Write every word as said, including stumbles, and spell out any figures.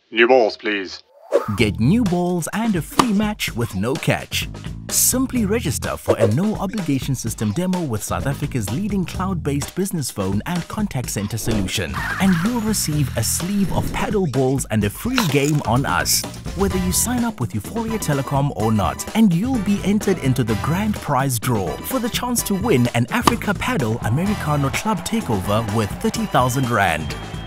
New balls, please. Get new balls and a free match with no catch. Simply register for a no-obligation system demo with South Africa's leading cloud-based business phone and contact center solution. And you'll receive a sleeve of paddle balls and a free game on us, whether you sign up with Euphoria Telecom or not. And you'll be entered into the grand prize draw for the chance to win an Africa Padel Americano club takeover worth thirty thousand rand.